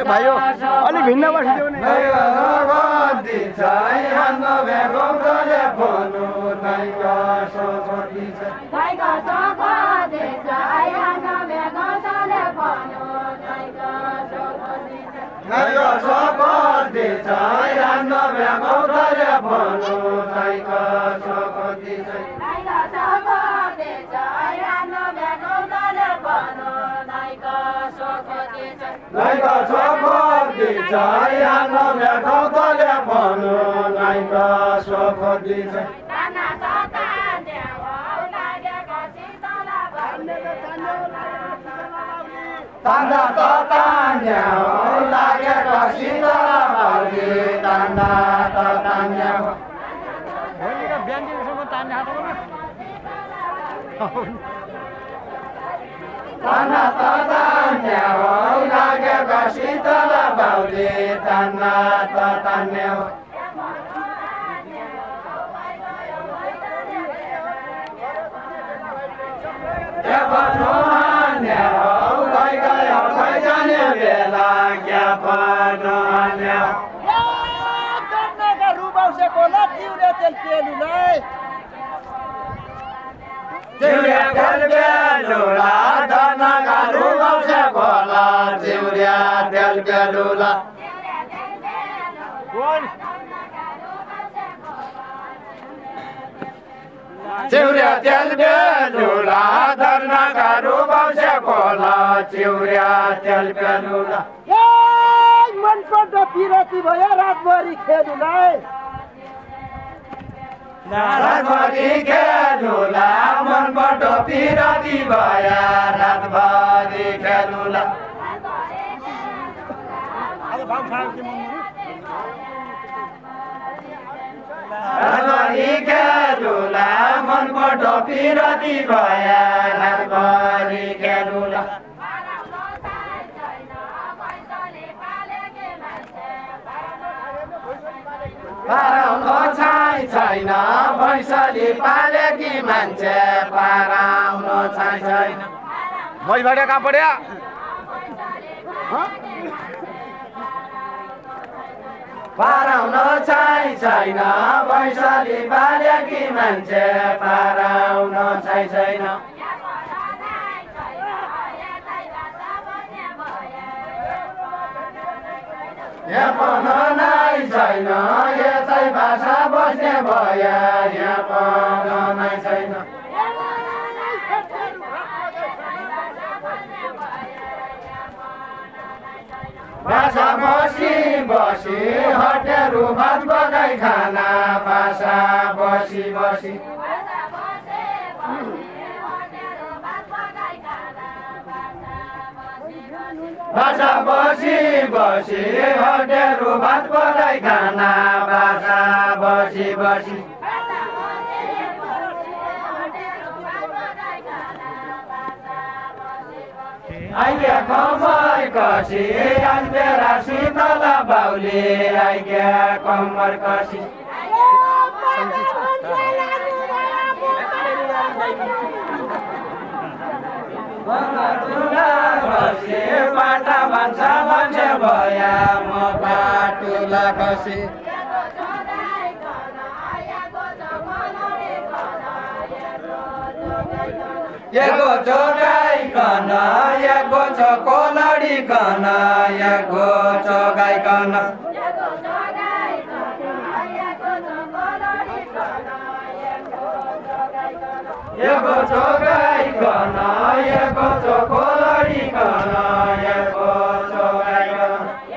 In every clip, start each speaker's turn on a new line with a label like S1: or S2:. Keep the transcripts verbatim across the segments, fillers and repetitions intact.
S1: भाइयो अलि भिन्न बसिदेऊ नि
S2: Tanda tatanya lagi kasih lagi tanda tatanya.
S1: Boleh kan biar dia semua tanya apa kan?
S2: Tanda tatanya lagi kasih lagi tanda tatanya. Ya Tuhannya, Kau kaya kau jane bela kya Tuhannya.
S3: Ya karena garubau sekolah tiudah telpelulai.
S2: Tiudah telpelulai, karena garubau sekolah tiudah telpelulai. Ciuria telpelula, dharna garubau sekolah, ciuria telpelula.
S3: Yai, मनपर्द पिराती भयो रातभरि खेलुलाई।
S2: रातभरि खेलुला, मनपर्द पिराती भयो रातभरि खेलुला। रातभरि खेलुला, मनपर्द पिराती भयो रातभरि खेलुला। पाराउन छाइ छैन, भैँसले पालेकी मान्छे पाराउन छाइ छैन।
S1: मैबाट कहाँ पढ्या?
S2: पाराउन छाइ छैन, भैँसले पालेकी मान्छे पाराउन छाइ छैन। यहाँ पढ्नै छैन, यतै भाषा बस्ने भए, यहाँ पढ्नै छैन। भाषा बसी बसी हटेरू भात पकाइ खाना, भाषा बसी बसी भाषा बसी बसी हटेरू भात पकाइ खाना, भाषा बसी बसी आइगे कमर कसी अन्तेरा शीतल बाउले, आइगे कमर कसी पाटा भान्सा मान्छे भया म पाटुला कसी। एको चोगाइकन, एको चोको लडिकन, एको चोगाइकन, एको चोगाइकन, एको चोको लडिकन, एको चोगाइकन।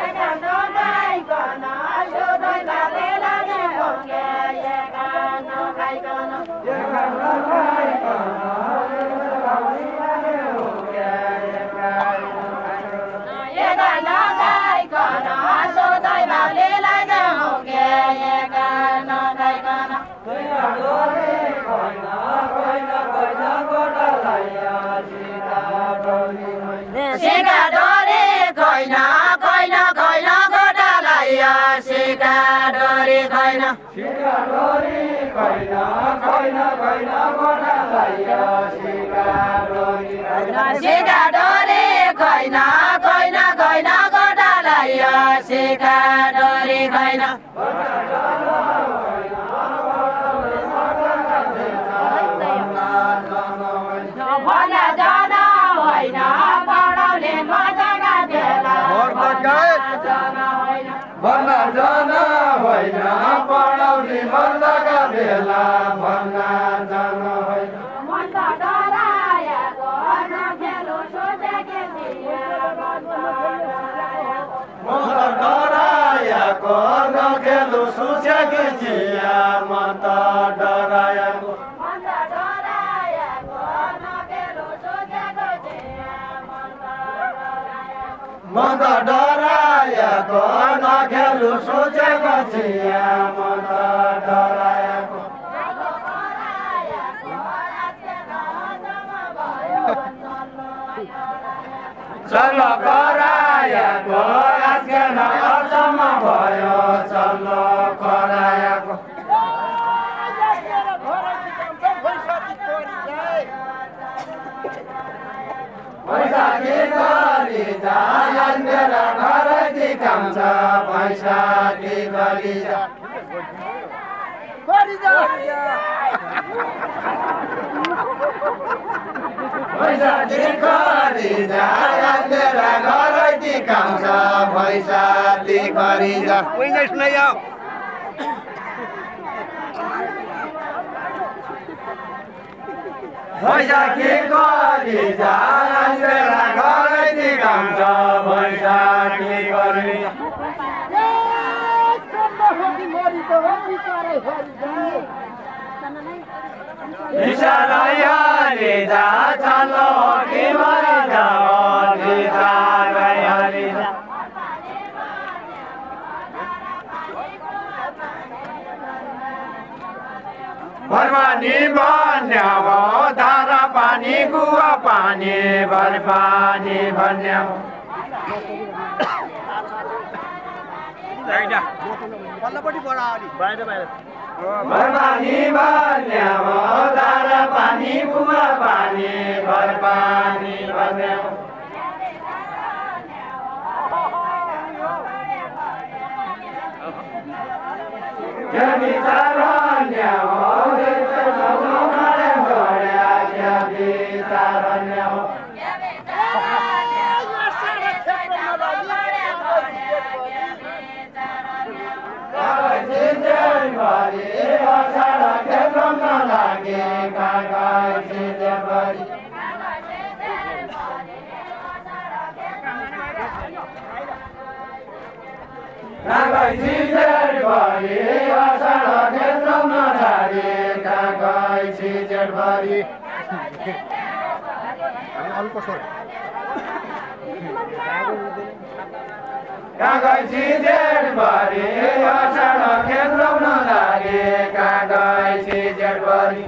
S2: सिका डोरी खैन, खैन खैन गोटालाइया, सिका डोरी खैन, सिका डोरी खैन, खैन खैन गोटालाइया, सिका डोरी खैन, सिका डोरी खैन, खैन खैन गोटालाइया, लाइयो सिका डोरी खैन भन्दा जाना होइन पढाउने मजाका बेला
S4: भन्दा जाना होइन पढाउने मजाका बेला भन्दा जाना होइन
S2: मन त डराएको नखेलु सोचेकी थिएँ
S4: म त डराएको नखेलु सोचेकी थिएँ म त डराएको
S2: मन त डराएको नखेलु सोचेको थिएँ
S4: म त डराएको नखेलु सोचेको थिएँ म त डराएको चल्ल कराएको आजकल अचम्म भयो चल्ल कराएको पैसा के गरी जा मेरा घर दिखाउँछ पैसा के गरी जा पैसा के गरी जा मेरा घर दिखाउँछ पैसा के गरी जा पैसा के गरी जा मेरा घर दिखाउँछ पैसा के गरी जा इसाराले जा चलो कि मरि जाओ इसाराले जा बर्बानी बन्याओ धारा पानी कुवा पानी बर्बानी बन्याओ बर्बानी बन्याओ धारा पानी कुवा पानी बर्बानी बन्याओ क्या विचारण्याओ कागजी जेठभरि अषाढ खेल्न लागे कागजी जेठभरि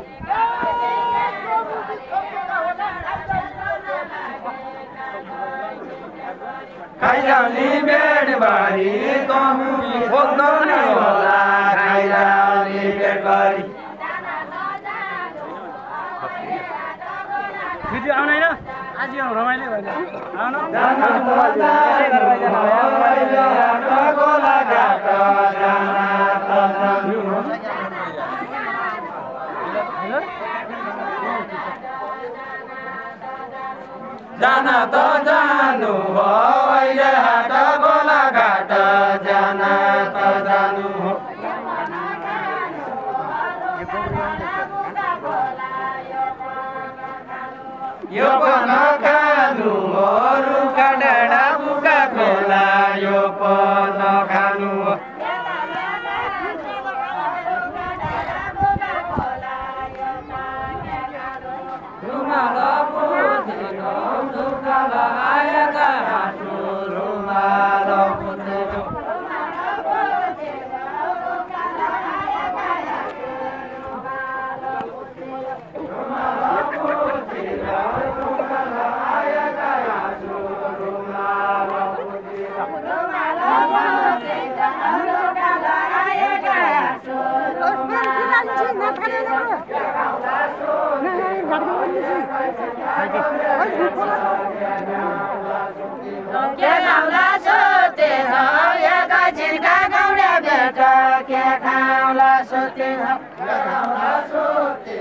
S4: खाइलाउने बेडभरि तमुली खोज्न होला खाइलाउने बेडभरि
S1: भिडियो आउन हैन आज यो रमाइलो भएन आउन
S4: जान गोला घाट जान त जानु हो अहिले हाट गोला घाट जान त जानु हो यो पन खानु हो रुखा डाँडा मुखा खोला यो पन खानु हो रुमाल पुछेको दुःखल आएका हाँसु रुमाल पुछेको
S2: के गाउँला सोते
S4: सोते लगाउँदा सोते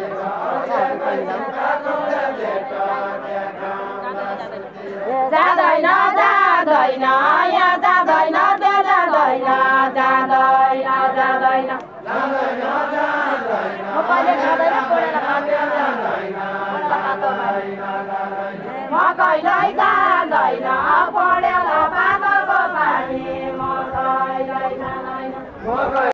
S2: जाँदैन जाँदैन यहाँ जाँदैन त्यो जाँदैन जाँदैन जाँदैन म कहिले जाँदैन पढेर म कहिल्यै जाँदैन पढेर पातको पानी म कहिल्यै जाँदैन